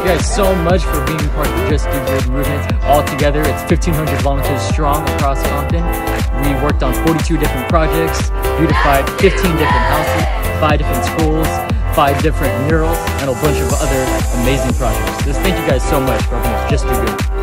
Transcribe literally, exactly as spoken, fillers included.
you guys so much for being part of the Just Do Good movement. All together, it's fifteen hundred volunteers strong across Compton. We worked on forty-two different projects, beautified fifteen different houses, five different schools, five different murals, and a bunch of other amazing projects. Just thank you guys so much for helping us just do good.